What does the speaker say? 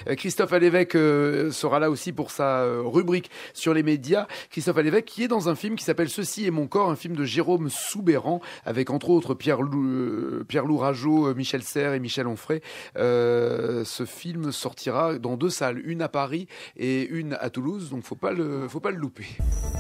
Christophe Alévèque sera là aussi pour sa rubrique sur les médias. Christophe Alévèque qui est dans un film qui s'appelle Ceci est mon corps, un film de Jérôme Soubeyran, avec entre autres Pierre Lourageau, Michel Serres et Michel Onfray. Ce film sortira dans 2 salles, une à Paris et une à Toulouse, donc faut pas le louper.